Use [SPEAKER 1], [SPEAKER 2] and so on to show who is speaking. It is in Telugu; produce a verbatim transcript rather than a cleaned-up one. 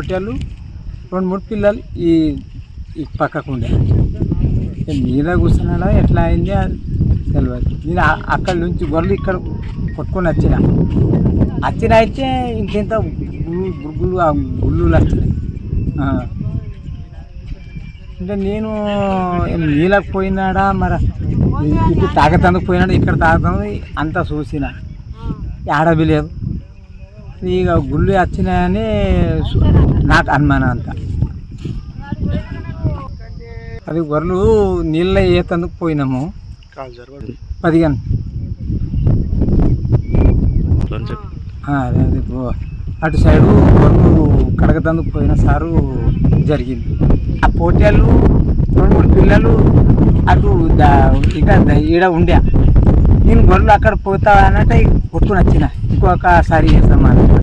[SPEAKER 1] పొట్టేళ్ళు రెండు మూడు పిల్లలు ఈ ఈ పక్కకు ఉండే మీద కూర్చున్నాడా ఎట్లా అయింది తెలియదు. నేను అక్కడి నుంచి గొర్రెలు ఇక్కడ కొట్టుకొని వచ్చిన వచ్చిన అయితే ఇంకెంత గుళ్ళు గురుగులు ఆ గుళ్ళు వచ్చినాయి. అంటే నేను నీళ్ళకి పోయినాడా మరి ఇటు తాగతందుకు పోయినాడు ఇక్కడ తాగుతుంది అంతా చూసిన ఆడవి లేదు. ఇక గుళ్ళు వచ్చినాయని నాకు అనుమానం అంతా. అది గొర్రెలు నీళ్ళ ఏతందుకు పోయినాము పదిహేను అదే అదే అటు సైడు గొర్రెలు కడగతందుకు పోయిన సారు జరిగింది. ఆ పోటీలు రెండు మూడు పిల్లలు అటు ఇక ఈడ ఉండే నేను గొర్రెలు అక్కడ పోతా అన్నట్టు కొట్టుకుని వచ్చిన ఇంకొకసారి చేస్తాం.